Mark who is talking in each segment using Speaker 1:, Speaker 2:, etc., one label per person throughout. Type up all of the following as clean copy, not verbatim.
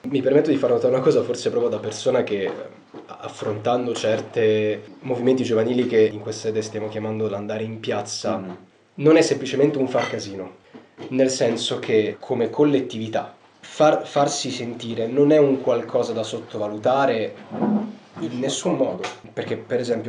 Speaker 1: Mi permetto di far notare una cosa, forse proprio da persona che, affrontando certi movimenti giovanili che in questa sede stiamo chiamando l'andare in piazza, non è semplicemente un far casino, nel senso che come collettività farsi sentire non è un qualcosa da sottovalutare in nessun modo, perché per esempio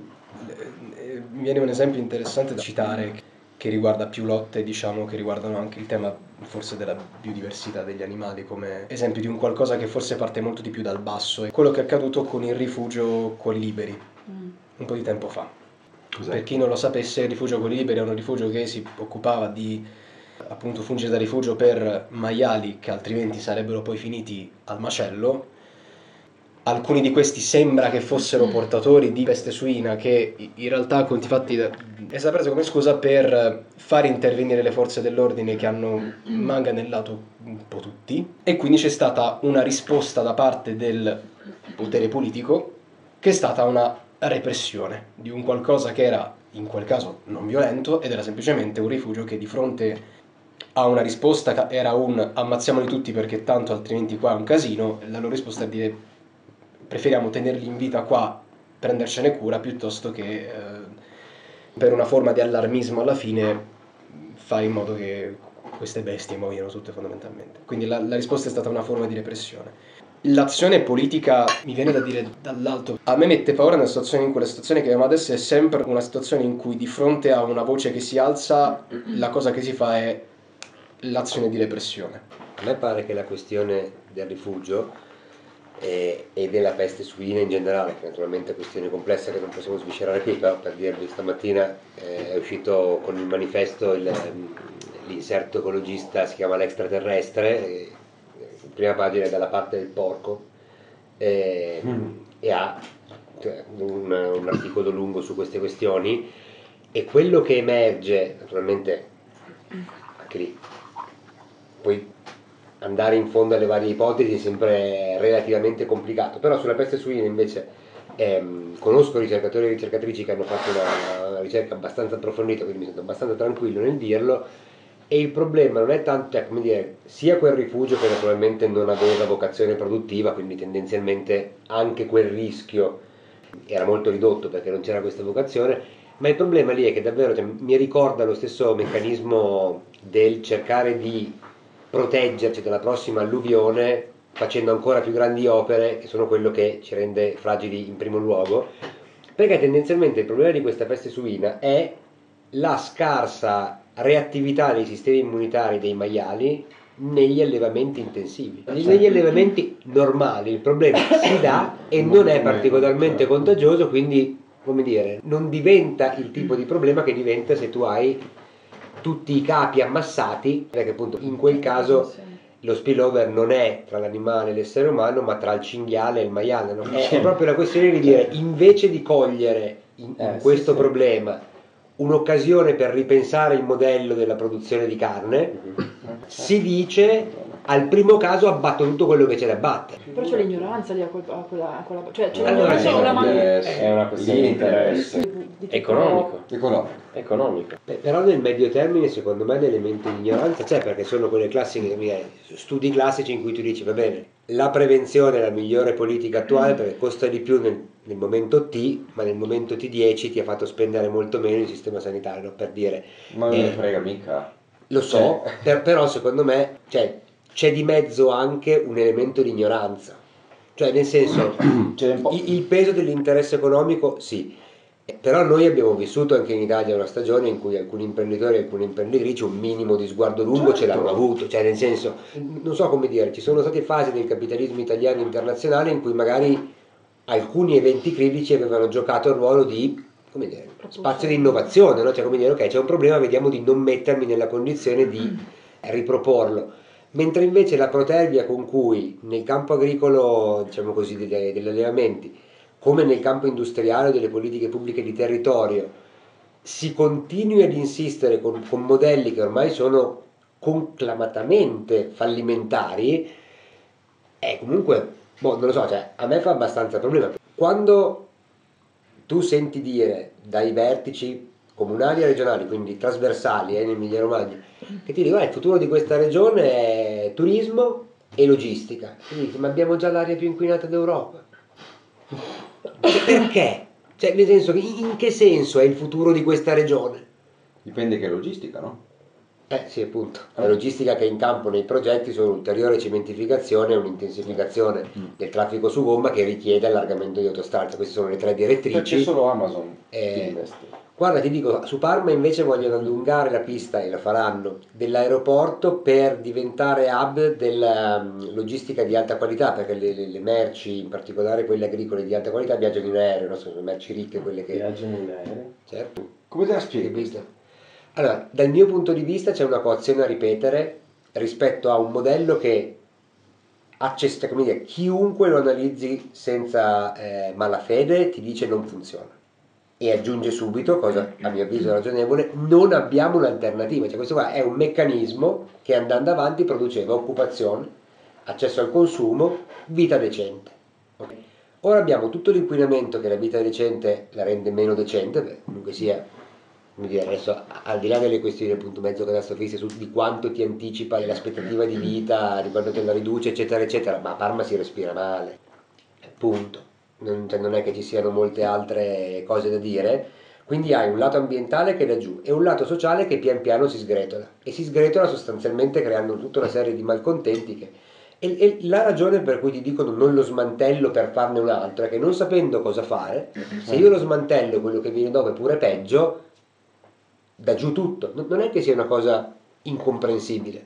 Speaker 1: mi viene un esempio interessante da citare che riguarda più lotte, diciamo, che riguardano anche il tema forse della biodiversità degli animali, come esempio di un qualcosa che forse parte molto di più dal basso, è quello che è accaduto con il rifugio Cuori Liberi un po' di tempo fa.
Speaker 2: Cos'è?
Speaker 1: Per chi non lo sapesse, il rifugio Cuori Liberi è un rifugio che si occupava di appunto fungere da rifugio per maiali che altrimenti sarebbero poi finiti al macello. Alcuni di questi sembra che fossero portatori di peste suina, che in realtà a conti fatti è stata presa come scusa per far intervenire le forze dell'ordine che hanno manganellato un po' tutti, e quindi c'è stata una risposta da parte del potere politico che è stata una repressione di un qualcosa che era in quel caso non violento ed era semplicemente un rifugio che di fronte a una risposta era un ammazziamoli tutti perché tanto altrimenti qua è un casino. La loro risposta è dire preferiamo tenerli in vita qua, prendercene cura, piuttosto che per una forma di allarmismo alla fine fare in modo che queste bestie muoiano tutte fondamentalmente. Quindi la risposta è stata una forma di repressione. L'azione politica, mi viene da dire dall'alto, a me mette paura nella situazione, in quella situazione che abbiamo adesso, è sempre una situazione in cui di fronte a una voce che si alza, la cosa che si fa è l'azione di repressione.
Speaker 3: A me pare che la questione del rifugio e della peste suina in generale, che naturalmente è una questione complessa che non possiamo sviscerare qui, però per dirvi stamattina è uscito con il manifesto l'inserto ecologista, si chiama L'extraterrestre, in prima pagina è dalla parte del porco, e ha un articolo lungo su queste questioni, e quello che emerge, naturalmente anche lì, poi andare in fondo alle varie ipotesi è sempre relativamente complicato, però sulla peste suina invece conosco ricercatori e ricercatrici che hanno fatto una ricerca abbastanza approfondita, quindi mi sento abbastanza tranquillo nel dirlo, e il problema non è tanto, come dire, sia quel rifugio che naturalmente non aveva vocazione produttiva, quindi tendenzialmente anche quel rischio era molto ridotto perché non c'era questa vocazione, ma il problema lì è che davvero, cioè, mi ricorda lo stesso meccanismo del cercare di proteggerci dalla prossima alluvione facendo ancora più grandi opere, che sono quello che ci rende fragili in primo luogo, perché tendenzialmente il problema di questa peste suina è la scarsa reattività dei sistemi immunitari dei maiali negli allevamenti intensivi. Negli allevamenti normali il problema si dà e non è particolarmente contagioso, quindi, come dire, non diventa il tipo di problema che diventa se tu hai tutti i capi ammassati, perché appunto in quel caso lo spillover non è tra l'animale e l'essere umano, ma tra il cinghiale e il maiale, no? È proprio la questione di dire, invece di cogliere in questo problema un'occasione per ripensare il modello della produzione di carne, si dice al primo caso abbatto tutto quello che c'è da abbattere.
Speaker 4: Però c'è l'ignoranza lì a quella cioè c'è
Speaker 3: Allora,
Speaker 4: l'ignoranza o la
Speaker 2: è una questione di interesse
Speaker 4: economico.
Speaker 2: economico.
Speaker 3: Però nel medio termine secondo me l'elemento di ignoranza c'è, perché sono quelle classiche studi classici in cui tu dici va bene, la prevenzione è la migliore politica attuale perché costa di più nel momento T, ma nel momento T10 ti ha fatto spendere molto meno il sistema sanitario, no? Per dire,
Speaker 2: Ma non me ne frega mica.
Speaker 3: lo so, però secondo me c'è di mezzo anche un elemento di ignoranza, cioè nel senso il peso dell'interesse economico sì, però noi abbiamo vissuto anche in Italia una stagione in cui alcuni imprenditori e alcune imprenditrici un minimo di sguardo lungo ce l'hanno avuto, cioè nel senso, non so come dire, ci sono state fasi del capitalismo italiano internazionale in cui magari alcuni eventi critici avevano giocato il ruolo di, come dire, spazio di innovazione, no? Cioè come dire, ok, c'è un problema, vediamo di non mettermi nella condizione di riproporlo. Mentre invece la protervia con cui nel campo agricolo, diciamo così, degli allevamenti, come nel campo industriale o delle politiche pubbliche di territorio, si continui ad insistere con modelli che ormai sono conclamatamente fallimentari, è comunque, non lo so, cioè, a me fa abbastanza problema. Quando tu senti dire dai vertici comunali e regionali, quindi trasversali in Emilia Romagna, che ti dico il futuro di questa regione è turismo e logistica. E dici, ma abbiamo già l'aria più inquinata d'Europa. Perché? Cioè, nel senso, in che senso è il futuro di questa regione?
Speaker 2: Dipende che logistica, no?
Speaker 3: Sì, appunto. La logistica che è in campo nei progetti sono un'ulteriore cementificazione e un'intensificazione del traffico su gomma che richiede allargamento di autostrade. Queste sono le 3 direttrici.
Speaker 2: Perché solo Amazon ti investe.
Speaker 3: Guarda, ti dico, su Parma invece vogliono allungare la pista, e la faranno, dell'aeroporto per diventare hub della logistica di alta qualità, perché le merci, in particolare quelle agricole di alta qualità, viaggiano in aereo, no? Sono merci ricche quelle che...
Speaker 2: Viaggiano in aereo.
Speaker 3: Certo.
Speaker 2: Come te la spieghi?
Speaker 3: Allora, dal mio punto di vista c'è una coazione a ripetere rispetto a un modello che come dire, chiunque lo analizzi senza malafede ti dice non funziona. E aggiunge subito, cosa a mio avviso ragionevole, non abbiamo un'alternativa. Cioè questo qua è un meccanismo che andando avanti produceva occupazione, accesso al consumo, vita decente. Okay? Ora abbiamo tutto l'inquinamento che la vita decente la rende meno decente, perché comunque sia, come dire, adesso al di là delle questioni appunto mezzo catastrofiste di quanto ti anticipa l'aspettativa di vita, di quanto te la riduce, eccetera, eccetera, ma a Parma si respira male, punto. Non è che ci siano molte altre cose da dire, quindi hai un lato ambientale che è da giù e un lato sociale che pian piano si sgretola, e si sgretola sostanzialmente creando tutta una serie di malcontenti e la ragione per cui ti dicono non lo smantello per farne un altro è che non sapendo cosa fare, se io lo smantello e quello che viene dopo è pure peggio, da giù tutto. Non è che sia una cosa incomprensibile.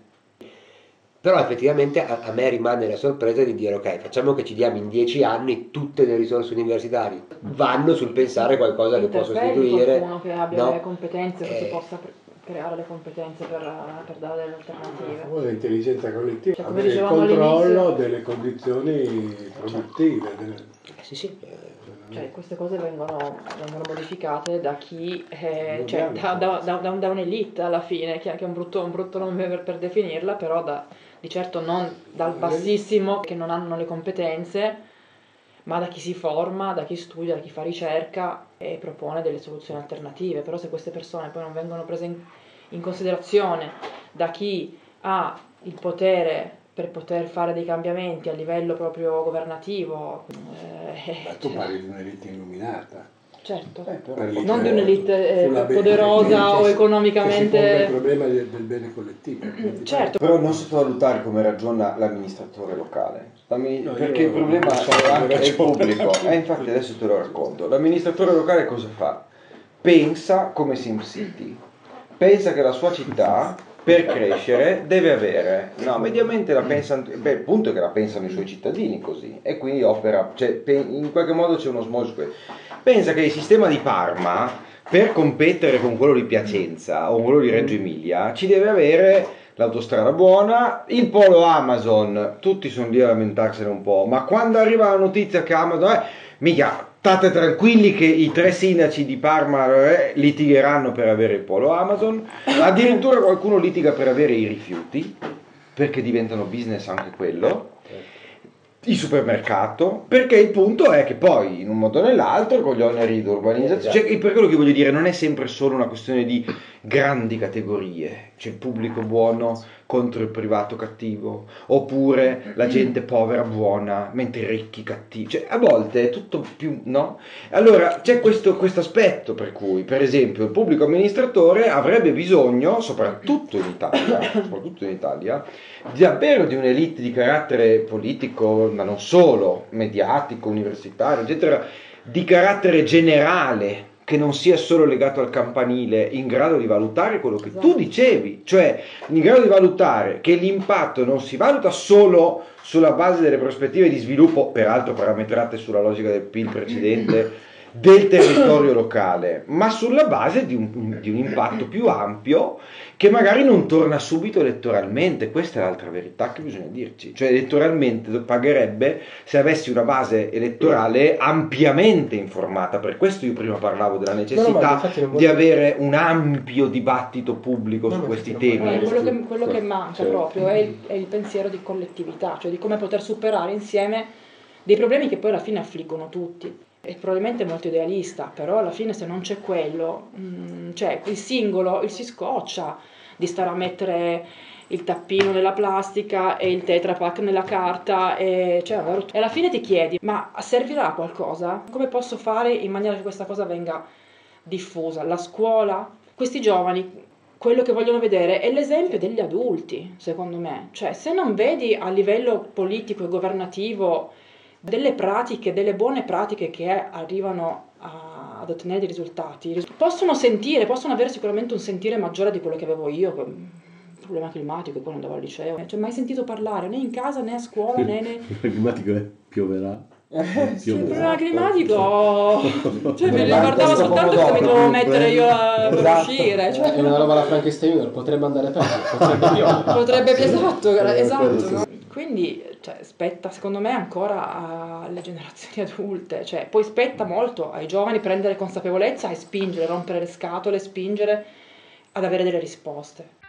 Speaker 3: Però effettivamente a me rimane la sorpresa di dire ok, facciamo che ci diamo in 10 anni tutte le risorse universitarie, vanno sul pensare qualcosa che può sostituire.
Speaker 4: Qualcuno che abbia
Speaker 3: no?
Speaker 4: le competenze, che si possa creare le competenze per dare delle alternative.
Speaker 5: L'intelligenza collettiva,
Speaker 4: Cioè, come
Speaker 5: avere il
Speaker 4: dicevamo
Speaker 5: controllo
Speaker 4: all'inizio,
Speaker 5: delle condizioni produttive.
Speaker 3: Sì.
Speaker 4: cioè, queste cose vengono modificate da chi, cioè, da un'elite alla fine, che è un brutto nome per definirla, però di certo non dal bassissimo che non hanno le competenze, ma da chi si forma, da chi studia, da chi fa ricerca e propone delle soluzioni alternative. Però se queste persone poi non vengono prese in considerazione da chi ha il potere per poter fare dei cambiamenti a livello proprio governativo,
Speaker 5: Ma tu parli di un'elite illuminata.
Speaker 4: certo,
Speaker 5: Per
Speaker 4: non di un'elite poderosa o economicamente...
Speaker 5: Che si ponga il problema del bene collettivo.
Speaker 4: Certo.
Speaker 2: Però non sottovalutare come ragiona l'amministratore locale. Perché il problema è anche il pubblico. Infatti adesso te lo racconto. L'amministratore locale cosa fa? Pensa come SimCity. Pensa che la sua città per crescere deve avere, no, mediamente la pensano, il punto è che la pensano i suoi cittadini così, e quindi opera, cioè, in qualche modo c'è uno small square. Pensa che il sistema di Parma, per competere con quello di Piacenza o quello di Reggio Emilia, ci deve avere l'autostrada buona, il polo Amazon, tutti sono lì a lamentarsene un po', ma quando arriva la notizia che Amazon mica, state tranquilli che i 3 sindaci di Parma litigheranno per avere il polo Amazon, addirittura qualcuno litiga per avere i rifiuti, perché diventano business anche quello, il supermercato, perché il punto è che poi in un modo o nell'altro con gli oneri di urbanizzazione, cioè, per quello che voglio dire non è sempre solo una questione di grandi categorie, c'è il pubblico buono contro il privato cattivo, oppure la gente povera buona mentre i ricchi cattivi, cioè a volte è tutto più, no? Allora c'è questo aspetto per cui per esempio il pubblico amministratore avrebbe bisogno, soprattutto in Italia, davvero di un'elite di carattere politico, ma non solo, mediatico, universitario, eccetera, di carattere generale, che non sia solo legato al campanile, in grado di valutare quello che tu dicevi, cioè in grado di valutare che l'impatto non si valuta solo sulla base delle prospettive di sviluppo, peraltro parametrate sulla logica del PIL precedente, del territorio locale, ma sulla base di un impatto più ampio che magari non torna subito elettoralmente. Questa è l'altra verità che bisogna dirci, cioè elettoralmente pagherebbe se avessi una base elettorale ampiamente informata. Per questo io prima parlavo della necessità di avere un ampio dibattito pubblico su questi temi.
Speaker 4: Quello che manca proprio è il pensiero di collettività, cioè di come poter superare insieme dei problemi che poi alla fine affliggono tutti. È probabilmente molto idealista, però alla fine se non c'è quello, cioè il singolo si scoccia di stare a mettere il tappino nella plastica e il Tetra Pak nella carta e alla fine ti chiedi, ma servirà a qualcosa? Come posso fare in maniera che questa cosa venga diffusa? La scuola? Questi giovani, quello che vogliono vedere è l'esempio degli adulti, secondo me. Cioè, se non vedi a livello politico e governativo delle pratiche, delle buone pratiche che arrivano ad ottenere dei risultati, possono avere sicuramente un sentire maggiore di quello che avevo io, il problema climatico quando andavo al liceo. Cioè, mai sentito parlare né in casa né a scuola né...
Speaker 6: Il problema climatico è pioverà.
Speaker 4: Il problema climatico, cioè mi riguardava soltanto che mi dovevo mettere io per uscire. Cioè.
Speaker 1: È una roba alla Frankenstein, potrebbe andare peggio, potrebbe
Speaker 4: esatto. No? Quindi spetta secondo me ancora alle generazioni adulte, cioè, poi spetta molto ai giovani prendere consapevolezza e spingere, rompere le scatole, spingere ad avere delle risposte.